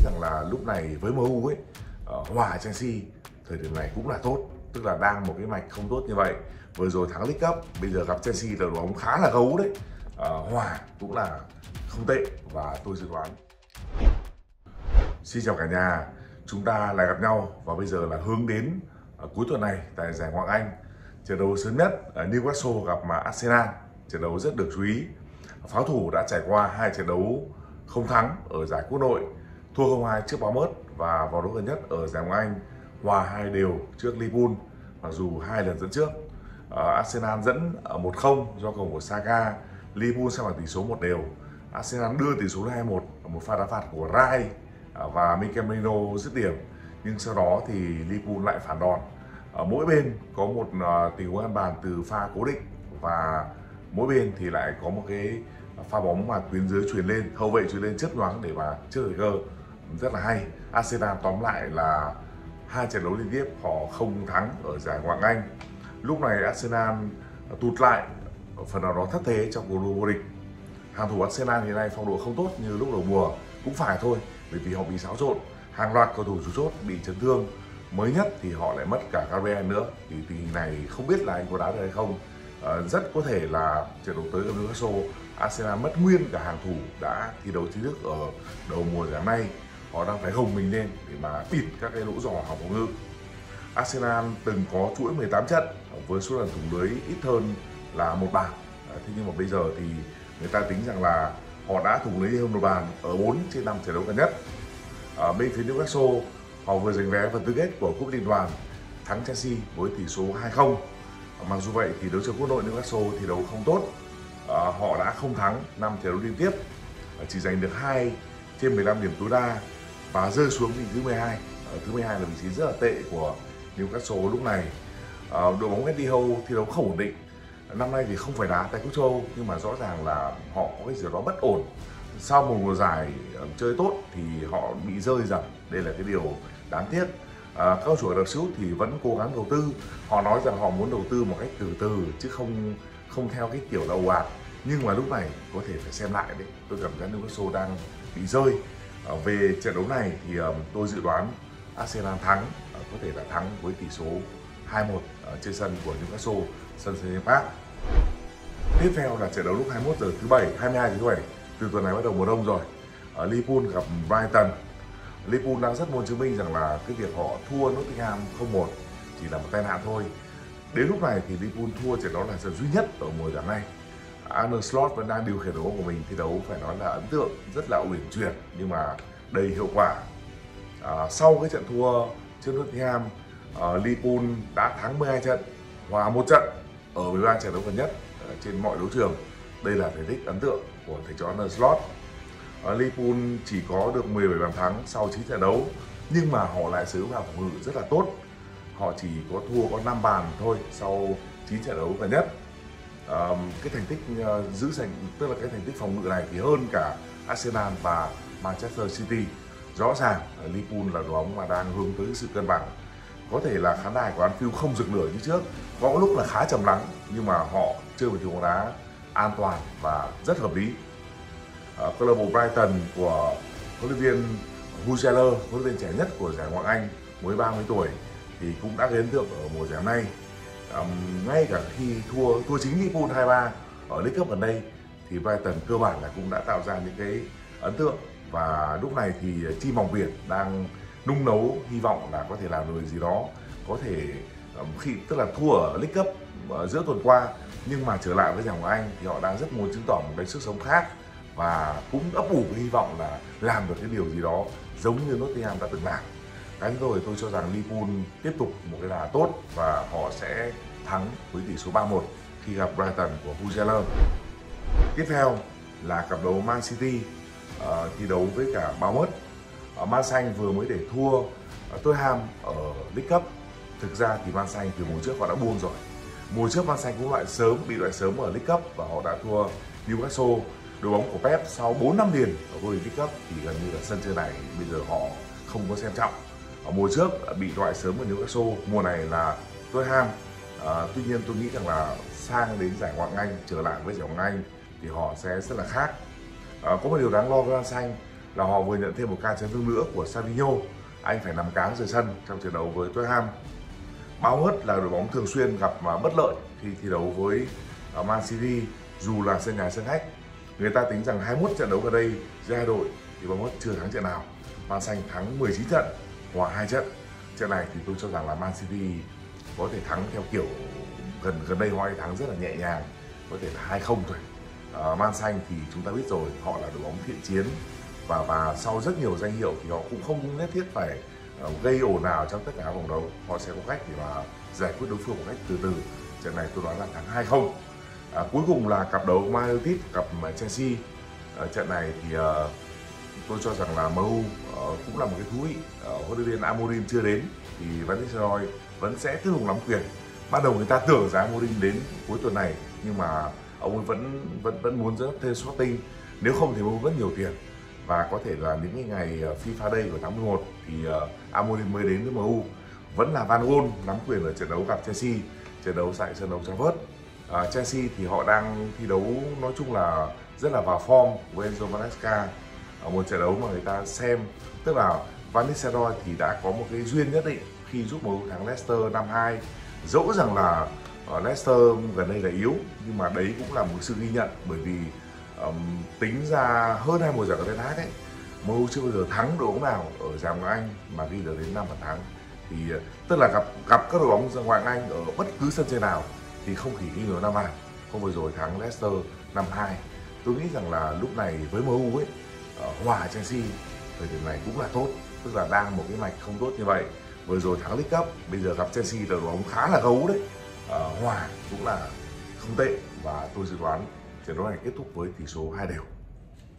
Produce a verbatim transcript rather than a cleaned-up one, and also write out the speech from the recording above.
rằng là lúc này với em u ấy, uh, hòa Chelsea thời điểm này cũng là tốt, tức là đang một cái mạch không tốt như vậy. Vừa rồi thắng League Cup, bây giờ gặp Chelsea là đội bóng khá là gấu đấy. Uh, hòa cũng là không tệ và tôi dự đoán. Xin chào cả nhà, chúng ta lại gặp nhau và bây giờ là hướng đến uh, cuối tuần này tại giải Ngoại hạng Anh. Trận đấu sớm nhất uh, Newcastle gặp mà Arsenal, trận đấu rất được chú ý. Pháo thủ đã trải qua hai trận đấu không thắng ở giải Quốc nội, thua không hai trước Bournemouth và vào đấu gần nhất ở giải Ngoại hạng Anh hòa hai đều trước Liverpool, mặc dù hai lần dẫn trước. uh, Arsenal dẫn ở một không do cầu của Saka, Liverpool sang bằng tỷ số một đều. Arsenal đưa tỷ số lên hai một, một pha đá phạt của Rai và Mikel Merino dứt điểm, nhưng sau đó thì Liverpool lại phản đòn. Ở mỗi bên có một uh, tình huống ăn bàn từ pha cố định và mỗi bên thì lại có một cái pha bóng mà tuyến dưới chuyền lên, hậu vệ chuyền lên chớp nhoáng để mà trước thời cơ, rất là hay. Arsenal tóm lại là hai trận đấu liên tiếp họ không thắng ở giải Ngoại hạng Anh. Lúc này Arsenal tụt lại, phần nào đó thất thế trong cuộc đua vô địch. Hàng thủ Arsenal hiện nay phong độ không tốt như lúc đầu mùa, cũng phải thôi, bởi vì họ bị xáo trộn, hàng loạt cầu thủ chủ chốt bị chấn thương. Mới nhất thì họ lại mất cả Gabriel nữa, thì tình hình này không biết là anh có đá được hay không. À, rất có thể là trận đấu tới gặp Newcastle, Arsenal mất nguyên cả hàng thủ đã thi đấu chính thức ở đầu mùa giải nay. Họ đang phải gồng mình lên để mà bịt các cái lỗ giò hỏng phòng ngự. Arsenal từng có chuỗi mười tám trận với số lần thủng lưới ít hơn là một bàn. À, thế nhưng mà bây giờ thì người ta tính rằng là họ đã thủng lưới hơn một bàn ở bốn trên năm trận đấu gần nhất. Ở bên phía Newcastle, họ vừa giành vé vào tứ kết của Cúp Liên đoàn, thắng Chelsea với tỷ số hai không. Mặc dù vậy thì đấu trường quốc nội Newcastle thì đấu không tốt. À, họ đã không thắng năm trận đấu liên tiếp, chỉ giành được hai trên mười lăm điểm tối đa và rơi xuống vị thứ mười hai. Ở thứ mười hai là vị trí rất là tệ của Newcastle lúc này. À, đội bóng Eddie Howe thi đấu không ổn định. Năm nay thì không phải đá tại Cúp châu Âu, nhưng mà rõ ràng là họ có cái gì đó bất ổn. Sau một mùa giải chơi tốt thì họ bị rơi dần, đây là cái điều đáng tiếc. À, các chủ Ả Rập Xê Út thì vẫn cố gắng đầu tư. Họ nói rằng họ muốn đầu tư một cách từ từ chứ không không theo cái kiểu là ồ ạt. Nhưng mà lúc này có thể phải xem lại đấy. Tôi cảm giác Newcastle đang bị rơi. À, về trận đấu này thì um, tôi dự đoán Arsenal thắng, à, có thể là thắng với tỷ số hai một ở trên sân của Newcastle, sân St James's Park. Tiếp theo là trận đấu lúc hai mươi mốt giờ thứ bảy, hai mươi hai giờ thứ bảy. Từ tuần này bắt đầu mùa đông rồi. Ở Liverpool gặp Brighton. Liverpool đang rất muốn chứng minh rằng là cái việc họ thua Nottingham không một chỉ là một tai nạn thôi. Đến lúc này thì Liverpool thua trận đó là trận duy nhất ở mùa giải này. Arne Slot vẫn đang điều khiển đội bóng của mình thi đấu phải nói là ấn tượng, rất là uyển chuyển nhưng mà đầy hiệu quả. À, sau cái trận thua trước Nottingham, uh, Liverpool đã thắng mười hai trận, hòa một trận ở mười ba trận đấu gần nhất uh, trên mọi đấu trường. Đây là thành tích ấn tượng của thầy trò Arne Slot. Uh, Liverpool chỉ có được mười bảy bàn thắng sau chín trận đấu, nhưng mà họ lại sở hữu hàng phòng ngự rất là tốt. Họ chỉ có thua có năm bàn thôi sau chín trận đấu gần nhất. Uh, cái thành tích uh, giữ giành, tức là cái thành tích phòng ngự này thì hơn cả Arsenal và Manchester City. Rõ ràng uh, Liverpool là đội bóng mà đang hướng tới sự cân bằng. Có thể là khán đài của Anfield không rực lửa như trước, có lúc là khá trầm lắng, nhưng mà họ chơi một trận bóng đá an toàn và rất hợp lý. Uh, câu lạc bộ Brighton của huấn luyện viên Hughes, huấn luyện viên trẻ nhất của giải Ngoại hạng Anh, mới ba mươi tuổi thì cũng đã gây ấn tượng ở mùa giải này. Um, ngay cả khi thua thua chính Liverpool hai ba ở League Cup gần đây thì Brighton cơ bản là cũng đã tạo ra những cái ấn tượng, và lúc này thì team Mòng Biển đang nung nấu hy vọng là có thể làm được gì đó, có thể um, khi tức là thua ở League Cup uh, giữa tuần qua nhưng mà trở lại với giải Ngoại hạng Anh thì họ đang rất muốn chứng tỏ một cái sức sống khác và cũng ấp ủ cái hy vọng là làm được cái điều gì đó giống như Nottingham đã từng làm. Cá nhân tôi tôi cho rằng Liverpool tiếp tục một cái đà tốt và họ sẽ thắng với tỷ số ba một khi gặp Brighton của Hughes. Tiếp theo là cặp đấu Man City uh, thi đấu với cả Bournemouth. uh, Man Xanh vừa mới để thua uh, Tottenham ở League Cup. Thực ra thì Man Xanh từ mùa trước họ đã buông rồi. Mùa trước Man Xanh cũng loại sớm, bị loại sớm ở League Cup và họ đã thua Newcastle. Đội bóng của Pep sau bốn năm liền ở vô địch League Cup thì gần như là sân chơi này bây giờ họ không có xem trọng. Ở mùa trước bị loại sớm ở Newcastle, mùa này là Tottenham. À, tuy nhiên tôi nghĩ rằng là sang đến giải Ngoại hạng Anh, trở lại với giải Ngoại hạng Anh thì họ sẽ rất là khác. À, có một điều đáng lo với Man Xanh là họ vừa nhận thêm một ca chấn thương nữa của Savinho. Anh phải nằm cáng rời sân trong trận đấu với Tottenham. Báo hất là đội bóng thường xuyên gặp mà bất lợi khi thi đấu với Man City dù là sân nhà sân khách. Người ta tính rằng hai mươi mốt trận đấu gần đây giữa hai đội thì bóng hất chưa thắng trận nào. Man Xanh thắng mười chín trận, hòa hai trận. Trận này thì tôi cho rằng là Man City có thể thắng theo kiểu gần gần đây họ thắng rất là nhẹ nhàng, có thể là hai không thôi. À, Man Xanh thì chúng ta biết rồi, họ là đội bóng thiện chiến và và sau rất nhiều danh hiệu thì họ cũng không nhất thiết phải uh, gây ồn ào trong tất cả các vòng đấu. Họ sẽ có cách để mà giải quyết đối phương một cách từ từ. Trận này tôi đoán là thắng hai không. À, cuối cùng là cặp đấu Man United gặp Chelsea. À, trận này thì uh, tôi cho rằng là em u uh, cũng là một cái thú vị. Uh, huấn luyện viên Amorim chưa đến thì Van Nistelrooy vẫn sẽ tiếp tục nắm quyền. Ban đầu người ta tưởng rằng Amorim đến cuối tuần này nhưng mà ông ấy vẫn vẫn vẫn muốn dẫn thêm Sporting, nếu không thì em u rất nhiều tiền và có thể là những cái ngày FIFA Day của tháng mười một thì uh, Amorim mới đến với em u. Vẫn là Van Gaal nắm quyền ở trận đấu gặp Chelsea, trận đấu tại sân Old Trafford. Uh, Chelsea thì họ đang thi đấu nói chung là rất là vào form với Enzo Maresca ở một trận đấu mà người ta xem, tức là Van Nistelrooy thì đã có một cái duyên nhất định khi giúp em u thắng Leicester năm hai. Dẫu rằng là uh, Leicester gần đây là yếu nhưng mà đấy cũng là một sự ghi nhận, bởi vì um, tính ra hơn hai mùa giải của Ten Hag ấy, em u chưa bao giờ thắng đội bóng nào ở giải Ngoại hạng Anh mà ghi được đến năm bàn thắng. Thì uh, tức là gặp gặp các đội bóng ở Ngoại hạng Anh ở bất cứ sân chơi nào thì không chỉ ghi nhiều năm bàn. Hôm vừa rồi thắng Leicester năm hai. Tôi nghĩ rằng là lúc này với em u ấy, uh, hòa Chelsea thời điểm này cũng là tốt, tức là đang một cái mạch không tốt như vậy. Vừa rồi thắng League Cup, bây giờ gặp Chelsea là đội bóng khá là gấu đấy. Uh, hòa cũng là không tệ và tôi dự đoán trận đấu này kết thúc với tỷ số hai đều.